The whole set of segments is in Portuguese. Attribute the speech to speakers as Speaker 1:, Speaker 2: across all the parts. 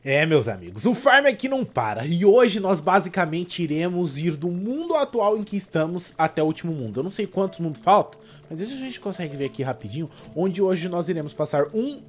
Speaker 1: É, meus amigos, o farm aqui não para e hoje nós basicamente iremos ir do mundo atual em que estamos até o último mundo. Eu não sei quantos mundos faltam, mas isso a gente consegue ver aqui rapidinho, onde hoje nós iremos passar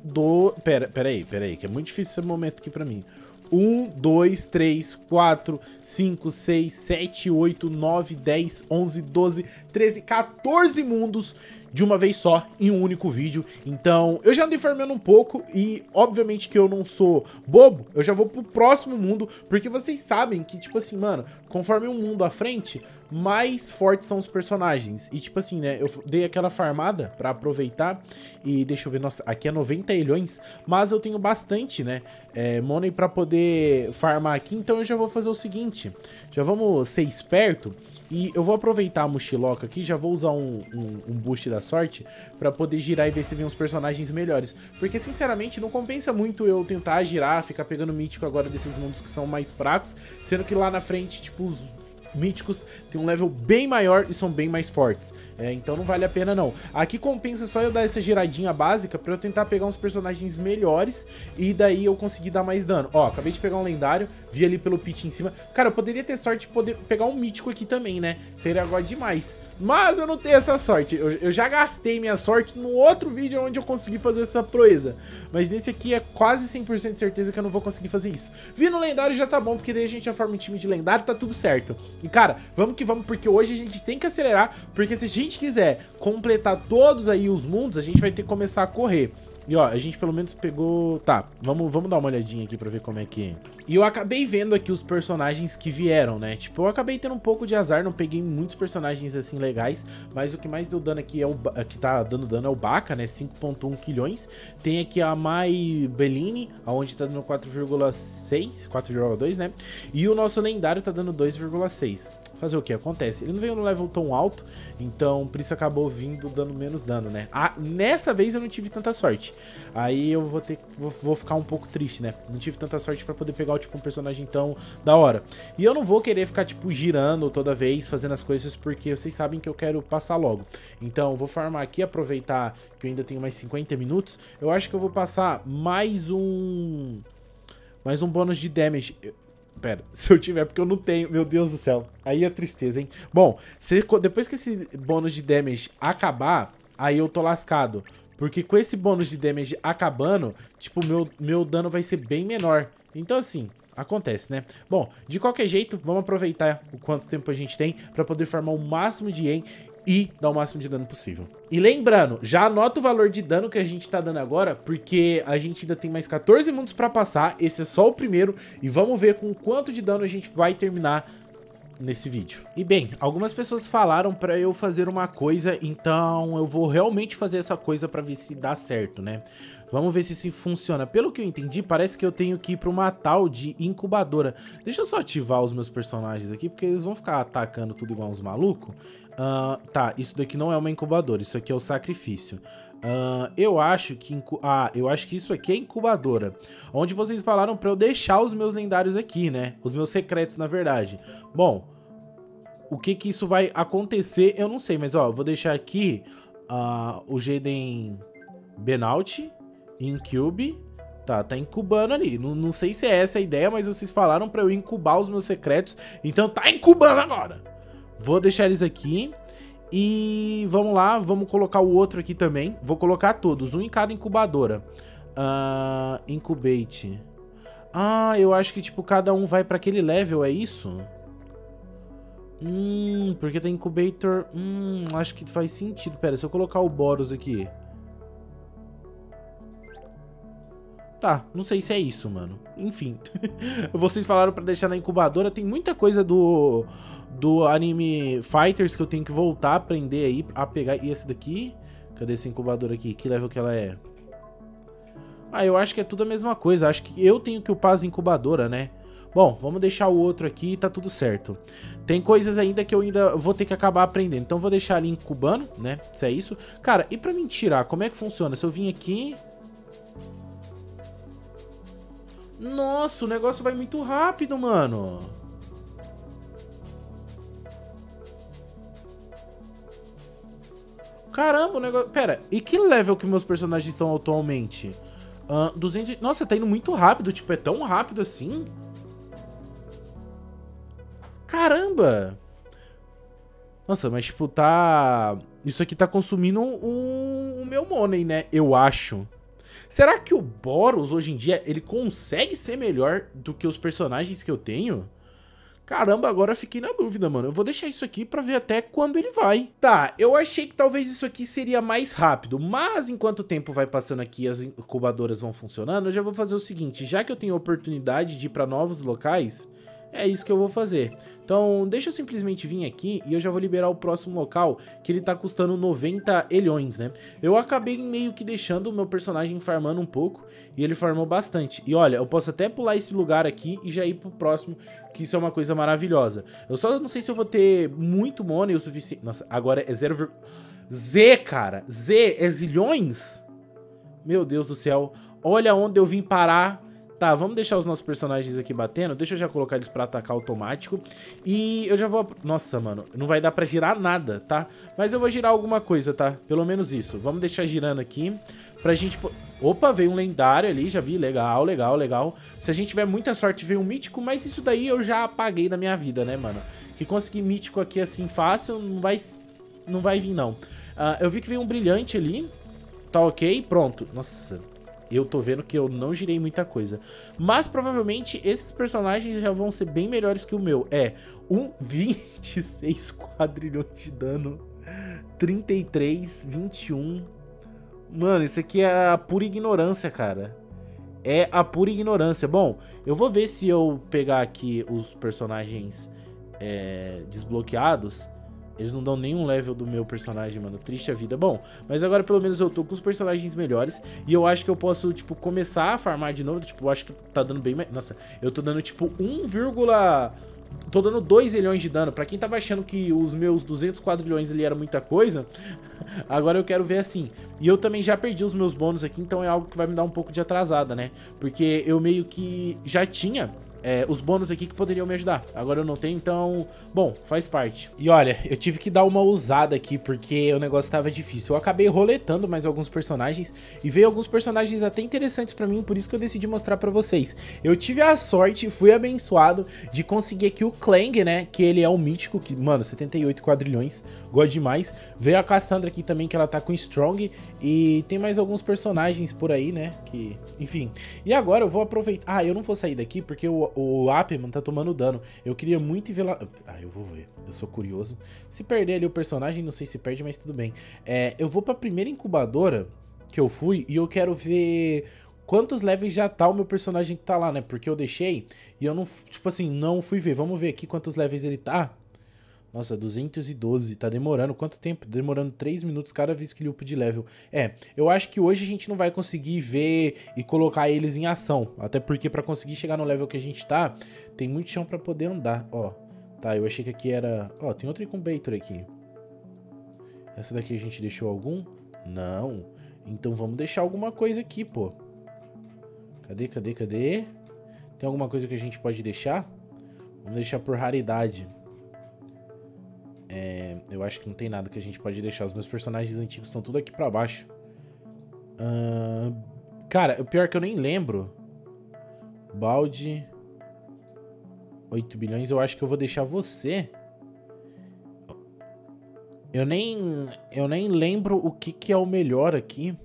Speaker 1: Pera aí, que é muito difícil esse momento aqui pra mim. 1, 2, 3, 4, 5, 6, 7, 8, 9, 10, 11, 12, 13, 14 mundos de uma vez só, em um único vídeo. Então, eu já ando informando um pouco e, obviamente, que eu não sou bobo, eu já vou pro próximo mundo, porque vocês sabem que, tipo assim, mano, conforme um mundo à frente, mais fortes são os personagens. E, tipo assim, né, eu dei aquela farmada pra aproveitar e, deixa eu ver, nossa, aqui é 90 milhões, mas eu tenho bastante, né, money pra poder farmar aqui, então eu já vou fazer o seguinte, já vamos ser esperto. E eu vou aproveitar a mochiloca aqui, já vou usar um boost da sorte pra poder girar e ver se vem uns personagens melhores. Porque, sinceramente, não compensa muito eu tentar girar, ficar pegando mítico agora desses mundos que são mais fracos, sendo que lá na frente, tipo, os míticos tem um level bem maior e são bem mais fortes. Então não vale a pena não. Aqui compensa só eu dar essa giradinha básica pra eu tentar pegar uns personagens melhores e daí eu conseguir dar mais dano. Ó, acabei de pegar um lendário, vi ali pelo pit em cima. Cara, eu poderia ter sorte de poder pegar um mítico aqui também, né? Seria agora demais. Mas eu não tenho essa sorte. Eu já gastei minha sorte no outro vídeo onde eu consegui fazer essa proeza. Mas nesse aqui é quase 100% de certeza que eu não vou conseguir fazer isso. Vi no lendário já tá bom, porque daí a gente já forma um time de lendário, tá tudo certo. E cara, vamos que vamos, porque hoje a gente tem que acelerar, porque se a gente quiser completar todos aí os mundos, a gente vai ter que começar a correr. E ó, a gente pelo menos pegou... Tá, vamos dar uma olhadinha aqui pra ver como é que é. E eu acabei vendo aqui os personagens que vieram, né? Tipo, eu acabei tendo um pouco de azar, não peguei muitos personagens assim legais, mas o que mais deu dano aqui é o... que tá dando dano é o Baka, né? 5.1 quilhões. Tem aqui a Mai Bellini, onde tá dando 4,6, 4,2, né? E o nosso lendário tá dando 2,6. Fazer o que? Acontece. Ele não veio no level tão alto, então por isso acabou vindo dando menos dano, né? Nessa vez eu não tive tanta sorte. Aí eu vou ficar um pouco triste, né? Não tive tanta sorte pra poder pegar, tipo, um personagem tão da hora. E eu não vou querer ficar, tipo, girando toda vez, fazendo as coisas, porque vocês sabem que eu quero passar logo. Então eu vou farmar aqui, aproveitar que eu ainda tenho mais 50 minutos. Eu acho que eu vou passar mais um bônus de damage. Pera, se eu tiver, porque eu não tenho, meu Deus do céu. Aí é tristeza, hein? Bom, depois que esse bônus de damage acabar, aí eu tô lascado. Porque com esse bônus de damage acabando, tipo, meu dano vai ser bem menor. Então, assim, acontece, né? Bom, de qualquer jeito, vamos aproveitar o quanto tempo a gente tem pra poder farmar o máximo de yen e dar o máximo de dano possível. E lembrando, já anota o valor de dano que a gente tá dando agora, porque a gente ainda tem mais 14 mundos pra passar, esse é só o primeiro, e vamos ver com quanto de dano a gente vai terminar nesse vídeo. E bem, algumas pessoas falaram pra eu fazer uma coisa, então eu vou realmente fazer essa coisa pra ver se dá certo, né? Vamos ver se isso funciona. Pelo que eu entendi, parece que eu tenho que ir pra uma tal de incubadora. Deixa eu só ativar os meus personagens aqui, porque eles vão ficar atacando tudo igual uns malucos. Tá, isso daqui não é uma incubadora, isso aqui é o sacrifício. Eu acho que isso aqui é incubadora, onde vocês falaram pra eu deixar os meus lendários aqui, né? Os meus secretos, na verdade. Bom, o que que isso vai acontecer, eu não sei, mas ó, eu vou deixar aqui o Jaden Benaut, Incube. Tá incubando ali. Não sei se é essa a ideia, mas vocês falaram pra eu incubar os meus secretos, então tá incubando agora. Vou deixar eles aqui. E vamos lá, vamos colocar o outro aqui também. Vou colocar todos, um em cada incubadora. Incubate. Eu acho que tipo cada um vai pra aquele level, é isso? Porque tem incubator. Acho que faz sentido. Pera, se eu colocar o Boros aqui. Tá, não sei se é isso, mano. Enfim. Vocês falaram pra deixar na incubadora. Tem muita coisa do anime Fighters que eu tenho que voltar a aprender aí, a pegar. E esse daqui? Cadê esse incubador aqui? Que level que ela é? Eu acho que é tudo a mesma coisa. Acho que eu tenho que upar as incubadoras, né? Bom, vamos deixar o outro aqui e tá tudo certo. Tem coisas ainda que eu ainda vou ter que acabar aprendendo. Então vou deixar ali incubando, né? Se é isso. Cara, e pra mim tirar, como é que funciona? Se eu vim aqui... Nossa, o negócio vai muito rápido, mano. Caramba, o negócio... Pera, e que level que meus personagens estão atualmente? 200... Nossa, tá indo muito rápido, tipo, é tão rápido assim? Caramba! Nossa, mas tipo, tá... Isso aqui tá consumindo o meu money, né? Eu acho. Será que o Boros, hoje em dia, ele consegue ser melhor do que os personagens que eu tenho? Caramba, agora eu fiquei na dúvida, mano. Eu vou deixar isso aqui pra ver até quando ele vai. Tá, eu achei que talvez isso aqui seria mais rápido, mas enquanto o tempo vai passando aqui e as incubadoras vão funcionando, eu já vou fazer o seguinte, já que eu tenho a oportunidade de ir pra novos locais, é isso que eu vou fazer. Então, deixa eu simplesmente vir aqui e eu já vou liberar o próximo local, que ele tá custando 90 elhões, né? Eu acabei meio que deixando o meu personagem farmando um pouco, e ele farmou bastante. E olha, eu posso até pular esse lugar aqui e já ir pro próximo, que isso é uma coisa maravilhosa. Eu só não sei se eu vou ter muito money o suficiente... Nossa, agora é 0... Z, cara! Z é zilhões? Meu Deus do céu. Olha onde eu vim parar. Tá, vamos deixar os nossos personagens aqui batendo. Deixa eu já colocar eles pra atacar automático. E eu já vou... Nossa, mano, não vai dar pra girar nada, tá? Mas eu vou girar alguma coisa, tá? Pelo menos isso. Vamos deixar girando aqui pra gente... Opa, veio um lendário ali, já vi. Legal, legal, legal. Se a gente tiver muita sorte, veio um mítico. Mas isso daí eu já apaguei da minha vida, né, mano? Que conseguir mítico aqui assim fácil não vai vir, não. Eu vi que veio um brilhante ali. Tá ok, pronto. Nossa... Eu tô vendo que eu não girei muita coisa. Mas provavelmente esses personagens já vão ser bem melhores que o meu. 26 quadrilhões de dano. 33, 21. Mano, isso aqui é a pura ignorância, cara. É a pura ignorância. Bom, eu vou ver se eu pegar aqui os personagens desbloqueados. Eles não dão nenhum level do meu personagem, mano. Triste a vida. Bom, mas agora pelo menos eu tô com os personagens melhores. E eu acho que eu posso, tipo, começar a farmar de novo. Tipo, eu acho que tá dando bem mais... Nossa, eu tô dando, tipo, 1, tô dando 2 zilhões de dano. Pra quem tava achando que os meus 200 quadrilhões ali era muita coisa, agora eu quero ver assim. E eu também já perdi os meus bônus aqui, então é algo que vai me dar um pouco de atrasada, né? Porque eu meio que já tinha... os bônus aqui que poderiam me ajudar. Agora eu não tenho, então... Bom, faz parte. E olha, eu tive que dar uma ousada aqui, porque o negócio tava difícil. Eu acabei roletando mais alguns personagens, e veio alguns personagens até interessantes pra mim, por isso que eu decidi mostrar pra vocês. Eu tive a sorte, fui abençoado, de conseguir aqui o Clang, né? Que ele é um mítico, que, mano, 78 quadrilhões, gosto demais. Veio a Cassandra aqui também, que ela tá com Strong, e tem mais alguns personagens por aí, né? Que... Enfim. E agora eu vou aproveitar... eu não vou sair daqui, porque o Apeman tá tomando dano. Eu queria muito ver lá... eu vou ver. Eu sou curioso. Se perder ali o personagem, não sei se perde, mas tudo bem. Eu vou pra primeira incubadora que eu fui e eu quero ver quantos levels já tá o meu personagem que tá lá, né? Porque eu deixei e eu não... Tipo assim, não fui ver. Vamos ver aqui quantos levels ele tá. Nossa, 212, tá demorando. Quanto tempo? Demorando 3 minutos cada vez que ele upa de level. Eu acho que hoje a gente não vai conseguir ver e colocar eles em ação. Até porque pra conseguir chegar no level que a gente tá, tem muito chão pra poder andar. Ó, tá, eu achei que aqui era... Ó, tem outro incubator aqui. Essa daqui a gente deixou algum? Não. Então vamos deixar alguma coisa aqui, pô. Cadê? Tem alguma coisa que a gente pode deixar? Vamos deixar por raridade. Eu acho que não tem nada que a gente pode deixar. Os meus personagens antigos estão tudo aqui pra baixo. Cara, o pior é que eu nem lembro. Balde. 8 bilhões, eu acho que eu vou deixar você. Eu nem lembro o que é o melhor aqui.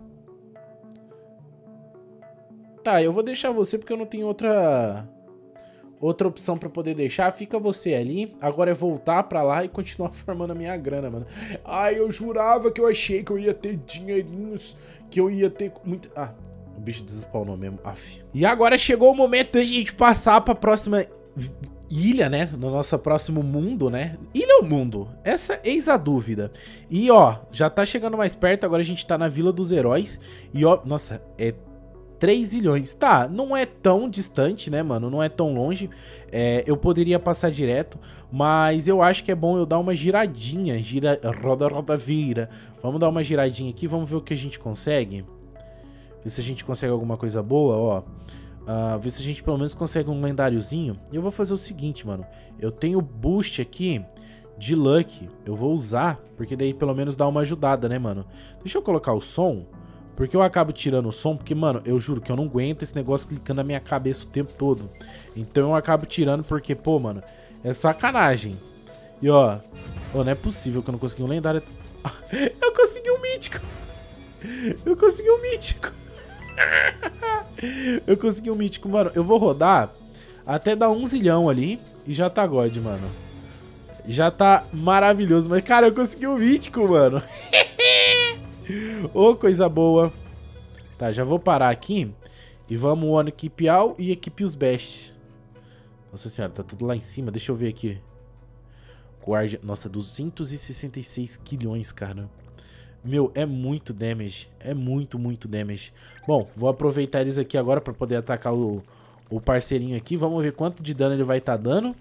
Speaker 1: Tá, eu vou deixar você porque eu não tenho outra opção pra poder deixar. Fica você ali. Agora é voltar pra lá e continuar farmando a minha grana, mano. Ai, eu jurava que eu achei que eu ia ter dinheirinhos, que eu ia ter muito... O bicho despawnou mesmo. Aff. E agora chegou o momento da gente passar pra próxima ilha, né? No nosso próximo mundo, né? Ilha ou mundo? Essa eis a dúvida. E ó, já tá chegando mais perto. Agora a gente tá na Vila dos Heróis. E ó, nossa, 3 zilhões. Tá, não é tão distante, né, mano? Não é tão longe. Eu poderia passar direto, mas eu acho que é bom eu dar uma giradinha. Roda, vira. Vamos dar uma giradinha aqui, vamos ver o que a gente consegue. Ver se a gente consegue alguma coisa boa, ó. Ver se a gente pelo menos consegue um lendáriozinho. E eu vou fazer o seguinte, mano. Eu tenho boost aqui de luck. Eu vou usar, porque daí pelo menos dá uma ajudada, né, mano? Deixa eu colocar o som Por que eu acabo tirando o som? Porque, mano, eu juro que eu não aguento esse negócio clicando na minha cabeça o tempo todo. Então eu acabo tirando porque, pô, mano, é sacanagem. E, ó, não é possível que eu não consegui um lendário. Eu consegui um mítico. Eu consegui um mítico. Eu consegui um mítico, mano. Eu vou rodar até dar 1 zilhão ali e já tá God, mano. Já tá maravilhoso. Mas, cara, eu consegui um mítico, mano. Ô, coisa boa. Tá, já vou parar aqui e vamos one equipe all e equipe os best. Nossa senhora, tá tudo lá em cima. Deixa eu ver aqui. Guardia. Nossa, 266 quilhões, cara. Meu, é muito damage. É muito damage. Bom, vou aproveitar eles aqui agora pra poder atacar o parceirinho aqui. Vamos ver quanto de dano ele vai estar dando.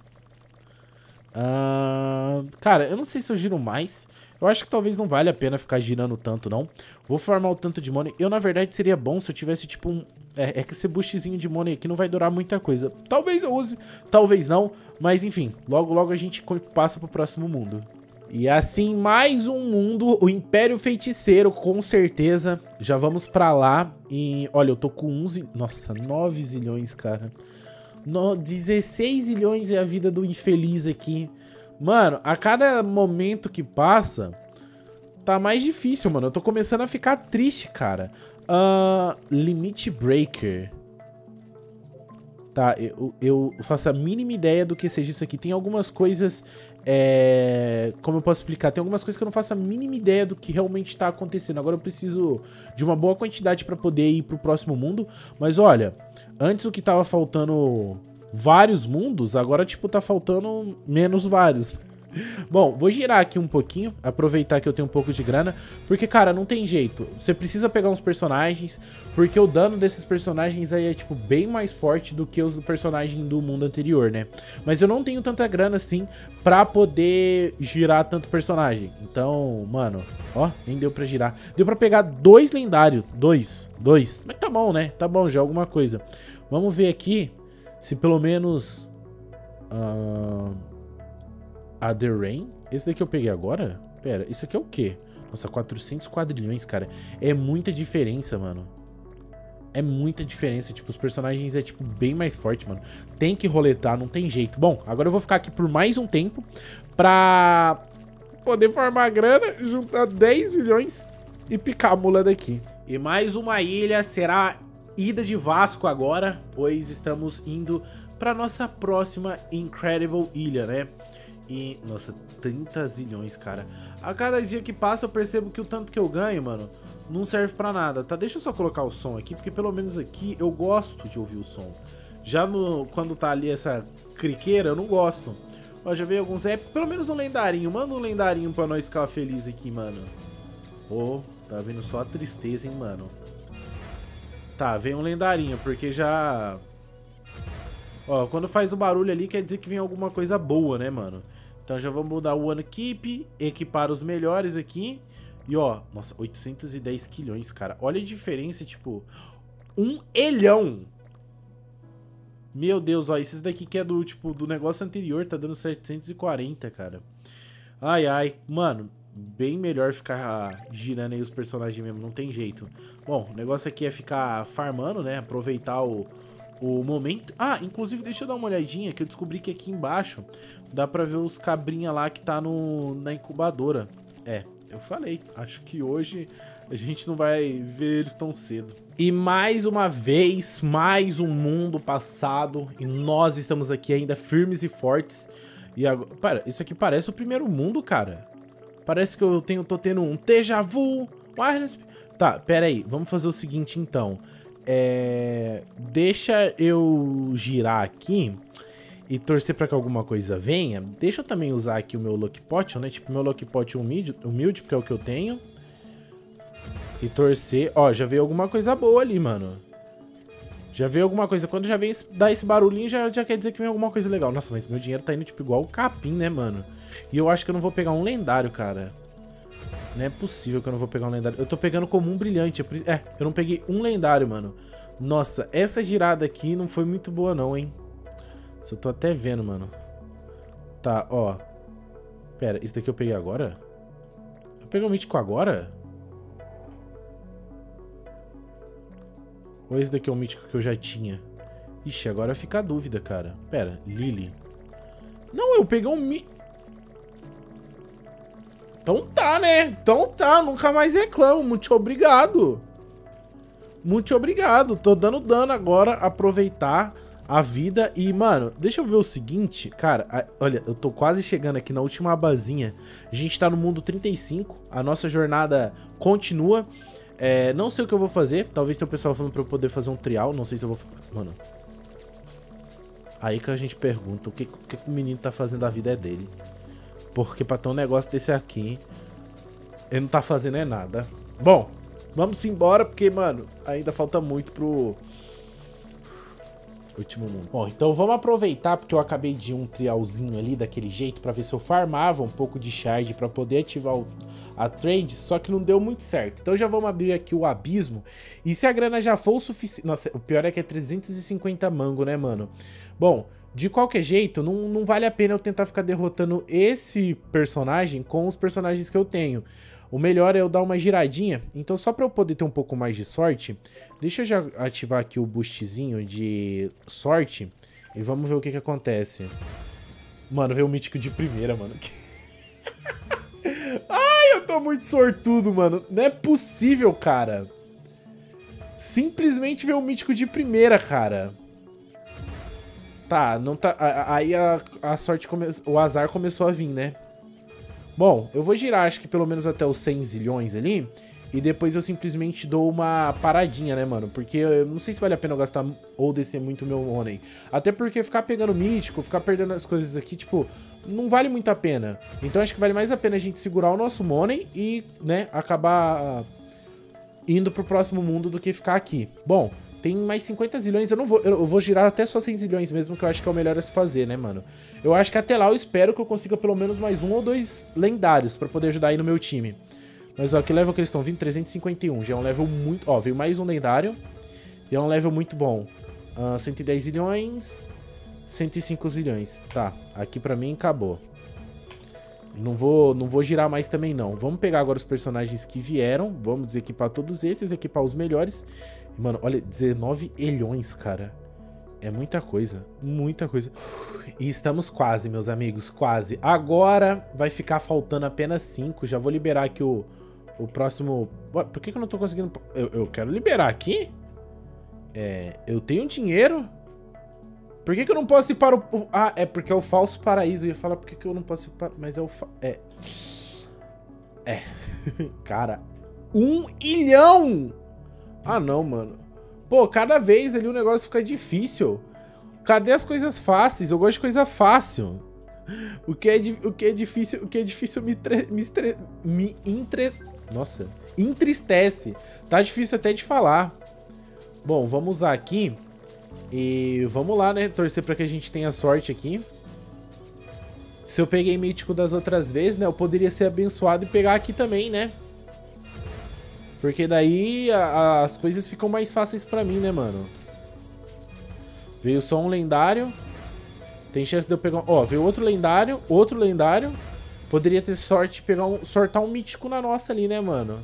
Speaker 1: Cara, eu não sei se eu giro mais. Eu acho que talvez não vale a pena ficar girando tanto, não. Vou farmar o tanto de money. Eu, na verdade, seria bom se eu tivesse, tipo, um... É que esse boostzinho de money aqui não vai durar muita coisa. Talvez eu use, talvez não. Mas, enfim, logo a gente passa pro próximo mundo. E assim, mais um mundo, o Império Feiticeiro, com certeza. Já vamos pra lá e... Olha, eu tô com 11... Nossa, 9 zilhões, cara. 16 zilhões é a vida do infeliz aqui. Mano, a cada momento que passa, tá mais difícil, mano. Eu tô começando a ficar triste, cara. Limit Breaker. Tá, eu faço a mínima ideia do que seja isso aqui. Tem algumas coisas... como eu posso explicar? Tem algumas coisas que eu não faço a mínima ideia do que realmente tá acontecendo. Agora eu preciso de uma boa quantidade pra poder ir pro próximo mundo. Mas olha, antes o que tava faltando vários mundos, agora tipo tá faltando menos vários. Bom, vou girar aqui um pouquinho, aproveitar que eu tenho um pouco de grana, porque, cara, não tem jeito. Você precisa pegar uns personagens, porque o dano desses personagens aí é, tipo, bem mais forte do que os do personagem do mundo anterior, né? Mas eu não tenho tanta grana, assim, pra poder girar tanto personagem. Então, mano, ó, nem deu pra girar. Deu pra pegar 2 lendários, dois. Mas tá bom, né? Tá bom, já é alguma coisa. Vamos ver aqui se pelo menos... A The Rain? Esse daqui eu peguei agora? Pera, isso aqui é o quê? Nossa, 400 quadrilhões, cara. É muita diferença, mano. É muita diferença. Tipo, os personagens é, tipo, bem mais forte, mano. Tem que roletar, não tem jeito. Bom, agora eu vou ficar aqui por mais um tempo pra poder formar grana, juntar 10 milhões e picar a mula daqui. E mais uma ilha será ida de Vasco agora, pois estamos indo pra nossa próxima Incredible Ilha, né? E, nossa, 30 zilhões, cara. A cada dia que passa eu percebo que o tanto que eu ganho, mano, não serve pra nada, tá? Deixa eu só colocar o som aqui, porque pelo menos aqui eu gosto de ouvir o som. Já quando tá ali essa criqueira, eu não gosto. Ó, já veio alguns épicos, pelo menos um lendarinho. Manda um lendarinho pra nós ficar feliz aqui, mano. Pô, tá vendo só a tristeza, hein, mano. Tá, vem um lendarinho, porque já... Ó, quando faz o barulho ali, quer dizer que vem alguma coisa boa, né, mano? Então já vamos mudar o One Keep, equipar os melhores aqui. E ó, nossa, 810 quilhões, cara. Olha a diferença, tipo, 1 elhão. Meu Deus, ó, esses daqui que é do, tipo, do negócio anterior, tá dando 740, cara. Ai, ai, mano, bem melhor ficar girando aí os personagens mesmo, não tem jeito. Bom, o negócio aqui é ficar farmando, né, aproveitar o momento. Ah, inclusive deixa eu dar uma olhadinha que eu descobri que aqui embaixo dá pra ver os cabrinha lá que tá na incubadora. É, eu falei, acho que hoje a gente não vai ver eles tão cedo. E mais uma vez, mais um mundo passado e nós estamos aqui ainda firmes e fortes. E agora, para, isso aqui parece o primeiro mundo, cara. Parece que eu tô tendo um déjà vu. Tá, pera aí, vamos fazer o seguinte então. Deixa eu girar aqui e torcer pra que alguma coisa venha. Deixa eu também usar aqui o meu Lucky Potion, né? Tipo, meu Lucky Potion humilde, porque é o que eu tenho. E torcer. Ó, já veio alguma coisa boa ali, mano. Já veio alguma coisa. Quando já vem dar esse barulhinho, já quer dizer que vem alguma coisa legal. Nossa, mas meu dinheiro tá indo, tipo, igual o capim, né, mano? E eu acho que eu não vou pegar um lendário, cara. Não é possível que eu não vou pegar um lendário. Eu tô pegando comum brilhante. Eu não peguei um lendário, mano. Nossa, essa girada aqui não foi muito boa não, hein? Isso eu tô até vendo, mano. Tá, ó. Pera, isso daqui eu peguei agora? Eu peguei o mítico agora? Ou esse daqui é um mítico que eu já tinha? Ixi, agora fica a dúvida, cara. Pera, Lily. Não, eu peguei um mítico. Então tá, né? Então tá, nunca mais reclamo. Muito obrigado. Muito obrigado. Tô dando dano agora, aproveitar a vida. E, mano, deixa eu ver o seguinte. Cara, olha, eu tô quase chegando aqui na última abazinha. A gente tá no mundo 35. A nossa jornada continua. Não sei o que eu vou fazer. Talvez tenha o pessoal falando pra eu poder fazer um trial. Não sei se eu vou... Mano. Aí que a gente pergunta o que o menino tá fazendo da vida dele. Porque pra ter um negócio desse aqui, ele não tá fazendo nada. Bom, vamos embora porque, mano, ainda falta muito pro último mundo. Bom, então vamos aproveitar porque eu acabei de um trialzinho ali daquele jeito pra ver se eu farmava um pouco de shard pra poder ativar a trade, só que não deu muito certo. Então já vamos abrir aqui o abismo. E se a grana já for o suficiente... Nossa, o pior é que é 350 mango, né, mano? Bom... De qualquer jeito, não vale a pena eu tentar ficar derrotando esse personagem com os personagens que eu tenho. O melhor é eu dar uma giradinha. Então, só pra eu poder ter um pouco mais de sorte, deixa eu já ativar aqui o boostzinho de sorte e vamos ver o que acontece. Mano, veio o mítico de primeira, mano. Ai, eu tô muito sortudo, mano. Não é possível, cara. Simplesmente veio o mítico de primeira, cara. Tá, não tá... Aí a sorte começou... O azar começou a vir, né? Bom, eu vou girar, acho que pelo menos até os 100 zilhões ali. E depois eu simplesmente dou uma paradinha, né, mano? Porque eu não sei se vale a pena eu gastar ou descer muito meu money. Até porque ficar pegando mítico, ficar perdendo as coisas aqui, tipo... Não vale muito a pena. Então acho que vale mais a pena a gente segurar o nosso money e, né, acabar indo pro próximo mundo do que ficar aqui. Bom... Tem mais 50 zilhões, eu vou girar até só 100 zilhões mesmo, que eu acho que é o melhor a se fazer, né, mano? Eu acho que até lá eu espero que eu consiga pelo menos mais 1 ou 2 lendários pra poder ajudar aí no meu time. Mas ó, que level que eles estão vindo? 351, já é um level muito... Ó, veio mais um lendário, e é um level muito bom. 110 zilhões, 105 zilhões. Tá, aqui pra mim acabou. Não vou girar mais também não. Vamos pegar agora os personagens que vieram, vamos desequipar todos esses, equipar os melhores. Mano, olha, 19 elhões, cara. É muita coisa, muita coisa. E estamos quase, meus amigos, quase. Agora vai ficar faltando apenas 5. Já vou liberar aqui o próximo... Ué, por que eu não tô conseguindo... Eu quero liberar aqui? Eu tenho dinheiro? Por que eu não posso ir para o... Ah, é porque é o falso paraíso. Eu ia falar por que eu não posso ir para... Mas é o... Cara, 1 ilhão! Ah, não, mano. Pô, cada vez ali o negócio fica difícil. Cadê as fáceis? Eu gosto de coisa fácil. O que é difícil Nossa, entristece. Tá difícil até de falar. Bom, vamos usar aqui. E vamos lá, né? Torcer pra que a gente tenha sorte aqui. Se eu peguei mítico das outras vezes, né? Eu poderia ser abençoado e pegar aqui também, né? Porque daí as coisas ficam mais fáceis pra mim, né, mano? Veio só um lendário. Tem chance de eu pegar... Ó, veio outro lendário. Outro lendário. Poderia ter sorte de pegar sortar um mítico na nossa ali, né, mano?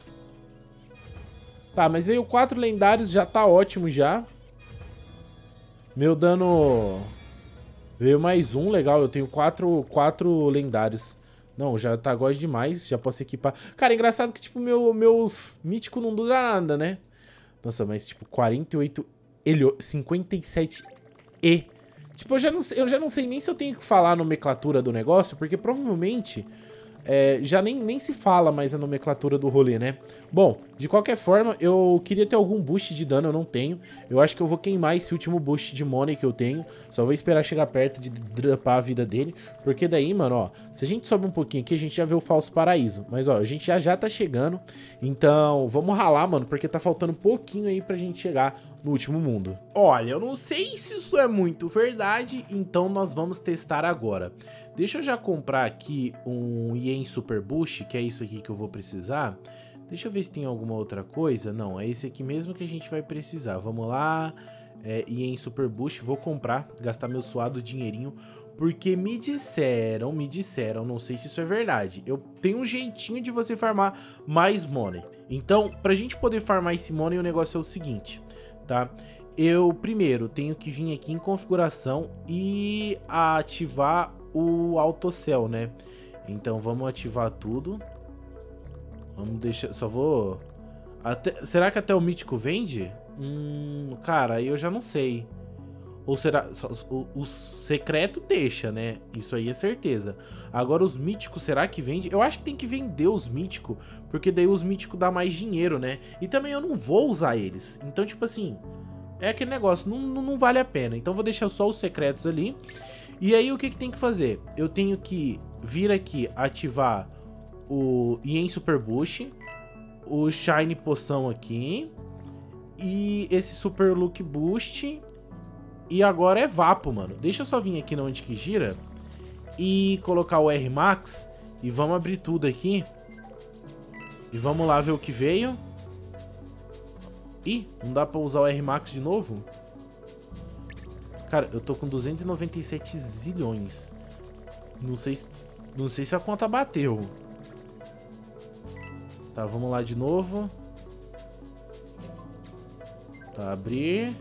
Speaker 1: Tá, mas veio 4 lendários. Já tá ótimo, já. Meu dano... Veio mais um, legal. Eu tenho 4 lendários. Não, já tá god demais, já posso equipar. Cara, é engraçado que, tipo, meus míticos não duram nada, né? Nossa, mas, tipo, 48 57 E. Tipo, eu já não sei nem se eu tenho que falar a nomenclatura do negócio, porque provavelmente já nem se fala mais a nomenclatura do rolê, né? Bom, de qualquer forma, eu queria ter algum boost de dano, eu não tenho. Eu acho que eu vou queimar esse último boost de money que eu tenho. Só vou esperar chegar perto de dropar a vida dele. Porque daí, mano, ó, se a gente sobe um pouquinho aqui, a gente já vê o falso paraíso. Mas, ó, a gente já tá chegando. Então, vamos ralar, mano, porque tá faltando um pouquinho aí pra gente chegar no último mundo. Olha, eu não sei se isso é muito verdade, então nós vamos testar agora. Deixa eu já comprar aqui um Yen Super Boost, que é isso aqui que eu vou precisar. Deixa eu ver se tem alguma outra coisa. Não, é esse aqui mesmo que a gente vai precisar. Vamos lá. Yen Super Boost, vou comprar, gastar meu suado dinheirinho. Porque me disseram, não sei se isso é verdade. Eu tenho um jeitinho de você farmar mais money. Então, pra gente poder farmar esse money, o negócio é o seguinte. tá? Eu, primeiro, tenho que vir aqui em configuração e ativar o autocell, né? Então, vamos ativar tudo. Vamos deixar... Só vou... Será que até o mítico vende? Cara, aí eu já não sei. Ou será... O secreto deixa, né? Isso aí é certeza. Agora os míticos, será que vende? Eu acho que tem que vender os míticos, porque daí os míticos dá mais dinheiro, né? E também eu não vou usar eles. Então, tipo assim, é aquele negócio, não vale a pena. Então eu vou deixar só os secretos ali. E aí o que tem que fazer? Eu tenho que vir aqui, ativar o Yen Super Boost, o Shine Poção aqui, e esse Super Look Boost. E agora é Vapo, mano. Deixa eu só vir aqui onde que gira e colocar o R Max. E vamos abrir tudo aqui. E vamos lá ver o que veio. Ih, não dá pra usar o R Max de novo? Cara, eu tô com 297 zilhões. Não sei se a conta bateu. Tá, vamos lá de novo. Tá, abrir.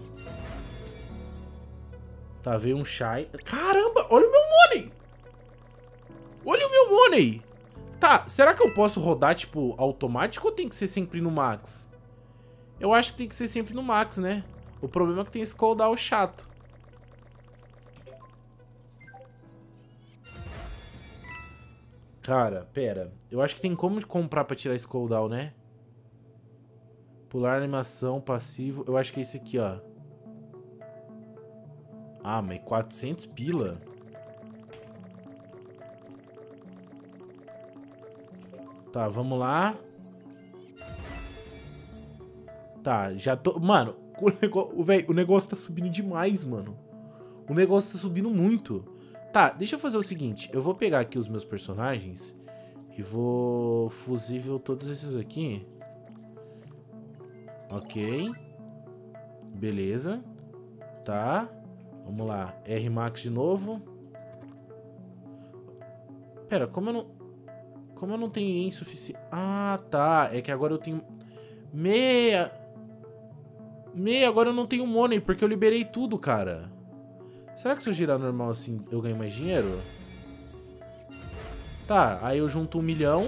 Speaker 1: Tá, veio um Shy. Caramba, olha o meu money! Olha o meu money! Tá, será que eu posso rodar, tipo, automático ou tem que ser sempre no max? Eu acho que tem que ser sempre no max, né? O problema é que tem esse cooldown chato. Cara, pera. Eu acho que tem como comprar pra tirar esse cooldown, né? Pular animação, passivo. Eu acho que é esse aqui, ó. Ah, mas 400 pila? Tá, vamos lá. Tá, já tô... Mano, o negócio tá subindo demais, mano. O negócio tá subindo muito. Tá, deixa eu fazer o seguinte. Eu vou pegar aqui os meus personagens e vou fusível todos esses aqui. Ok. Beleza. Tá. Vamos lá. R Max de novo. Pera, como eu não tenho yen suficiente... Ah, tá. É que agora eu tenho... Agora eu não tenho money, porque eu liberei tudo, cara. Será que se eu girar normal assim, eu ganho mais dinheiro? Tá, aí eu junto 1 milhão.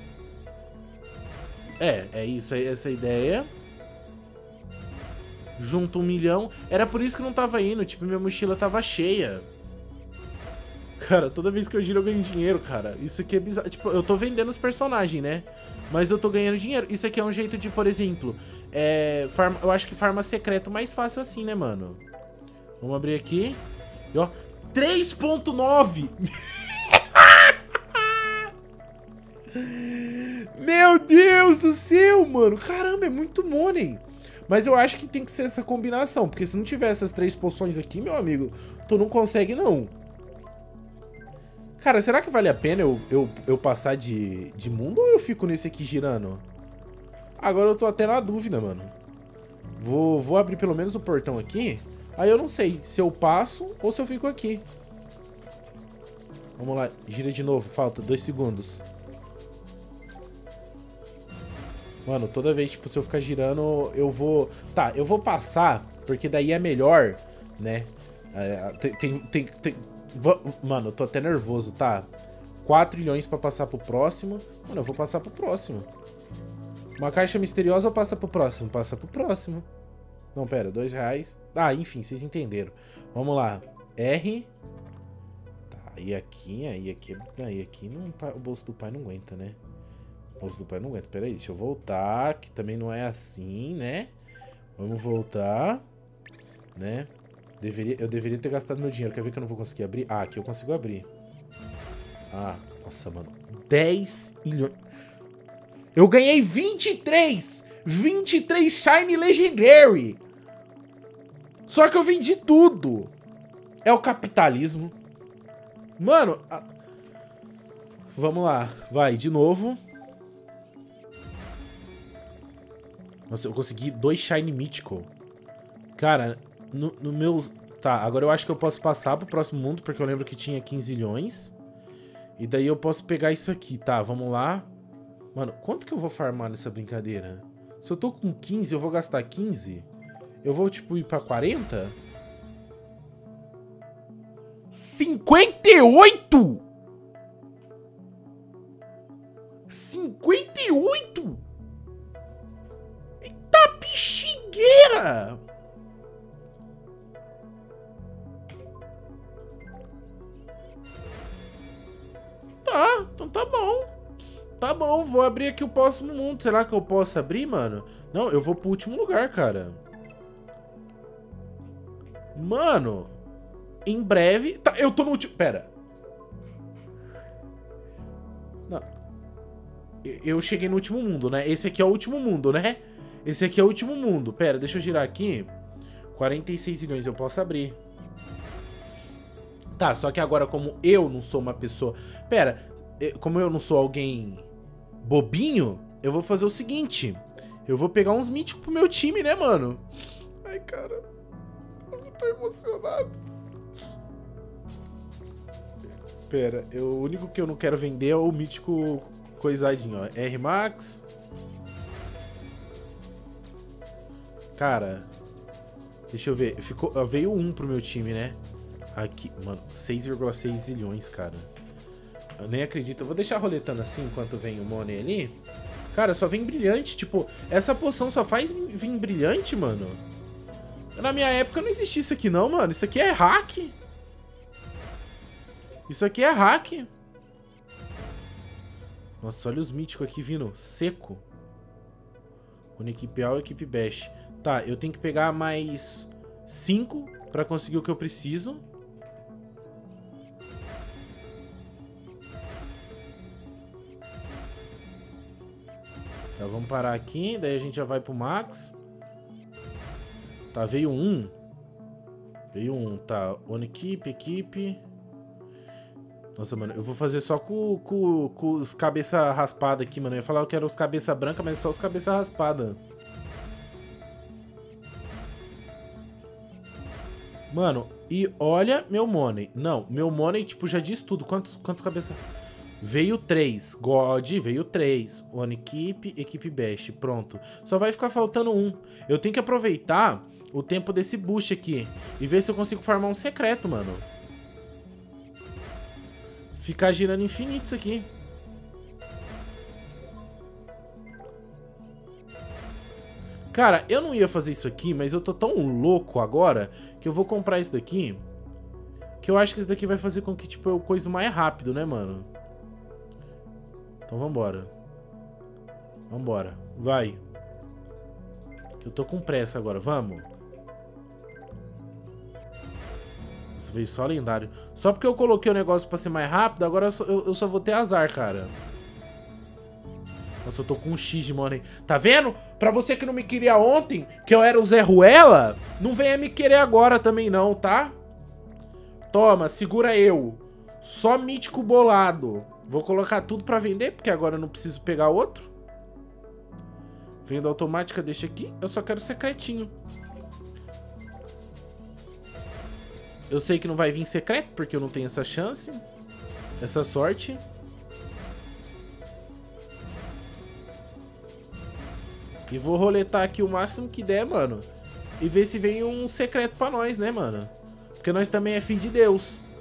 Speaker 1: É isso, essa é a ideia. Junto 1 milhão. Era por isso que não tava indo, tipo, minha mochila tava cheia. Cara, toda vez que eu giro eu ganho dinheiro, cara. Isso aqui é bizarro. Tipo, eu tô vendendo os personagens, né? Mas eu tô ganhando dinheiro. Isso aqui é um jeito de, por exemplo... eu acho que farma secreto mais fácil assim, né, mano? Vamos abrir aqui. E, ó, 3.9! Meu Deus do céu, mano. Caramba, é muito money. Mas eu acho que tem que ser essa combinação. Porque se não tiver essas 3 poções aqui, meu amigo, tu não consegue, não. Cara, será que vale a pena eu passar de mundo ou eu fico nesse aqui girando? Agora eu tô até na dúvida, mano. Vou abrir pelo menos o portão aqui. Aí eu não sei se eu passo ou se eu fico aqui. Vamos lá, gira de novo. Falta 2 segundos. Mano, toda vez, tipo, se eu ficar girando, eu vou... Tá, eu vou passar, porque daí é melhor, né? Mano, eu tô até nervoso, tá? 4 milhões pra passar pro próximo. Mano, eu vou passar pro próximo. Uma caixa misteriosa ou passa pro próximo? Passa pro próximo. Não, pera, R$2. Ah, enfim, vocês entenderam. Vamos lá. R. Tá, e aqui não, o bolso do pai não aguenta, né? O bolso do pai não aguenta. Pera aí, deixa eu voltar, que também não é assim, né? Vamos voltar, né? Eu deveria ter gastado meu dinheiro. Quer ver que eu não vou conseguir abrir? Ah, aqui eu consigo abrir. Ah, nossa, mano. 10 milhões. Eu ganhei 23! 23 Shiny Legendary! Só que eu vendi tudo. É o capitalismo. Mano, vamos lá. Vai, de novo. Nossa, eu consegui 2 Shiny Mythical. Cara, no meu... Tá, agora eu acho que eu posso passar pro próximo mundo, porque eu lembro que tinha 15 zilhões. E daí eu posso pegar isso aqui, tá? Vamos lá. Mano, quanto que eu vou farmar nessa brincadeira? Se eu tô com 15, eu vou gastar 15? Eu vou, tipo, ir pra 40? 58? 58? Eita bexigueira! Tá, então tá bom. Tá bom, vou abrir aqui o próximo mundo. Será que eu posso abrir, mano? Não, eu vou pro último lugar, cara. Mano, em breve... Tá, eu tô no último... Pera. Não. Eu cheguei no último mundo, né? Esse aqui é o último mundo, né? Esse aqui é o último mundo. Pera, deixa eu girar aqui. 46 milhões, eu posso abrir. Tá, só que agora como eu não sou uma pessoa... Pera, como eu não sou alguém bobinho, eu vou fazer o seguinte. Eu vou pegar uns míticos pro meu time, né, mano? Ai, cara. Eu tô emocionado. Pera, o único que eu não quero vender é o mítico coisadinho, ó. R-Max. Cara, deixa eu ver. Veio 1 pro meu time, né? Aqui, mano, 6,6 zilhões, cara. Eu nem acredito. Eu vou deixar roletando assim enquanto vem o money ali. Cara, só vem brilhante. Tipo, essa poção só faz vir brilhante, mano. Na minha época não existia isso aqui não, mano. Isso aqui é hack. Isso aqui é hack. Nossa, olha os míticos aqui vindo. Seco. Equipe A ou equipe Bash. Tá, eu tenho que pegar mais 5 pra conseguir o que eu preciso. Tá, vamos parar aqui. Daí a gente já vai pro Max. Tá, veio 1. Veio 1, tá. Equipe. Nossa, mano, eu vou fazer só com os cabeça raspada aqui, mano. Eu ia falar que eu quero os cabeça branca, mas é só os cabeça raspada. Mano, e olha meu money. Não, meu money, tipo, já diz tudo. Quantos cabeça... Veio 3. God, veio 3. Equipe Bash. Pronto. Só vai ficar faltando 1. Eu tenho que aproveitar o tempo desse boost aqui e ver se eu consigo farmar um secreto, mano. Ficar girando infinito isso aqui. Cara, eu não ia fazer isso aqui, mas eu tô tão louco agora que eu vou comprar isso daqui. Que eu acho que isso daqui vai fazer com que, tipo, eu coise mais rápido, né, mano? Então vambora. Vambora. Vai. Eu tô com pressa agora, vamos. Isso veio só lendário. Só porque eu coloquei o negócio pra ser mais rápido, agora eu só vou ter azar, cara. Nossa, eu tô com um X de money. Tá vendo? Pra você que não me queria ontem, que eu era o Zé Ruela, não venha me querer agora também não, tá? Toma, segura eu. Só mítico bolado. Vou colocar tudo pra vender, porque agora eu não preciso pegar outro. Venda automática, deixa aqui. Eu só quero secretinho. Eu sei que não vai vir secreto, porque eu não tenho essa chance. Essa sorte. E vou roletar aqui o máximo que der, mano. E ver se vem um secreto pra nós, né, mano? Porque nós também é filho de Deus.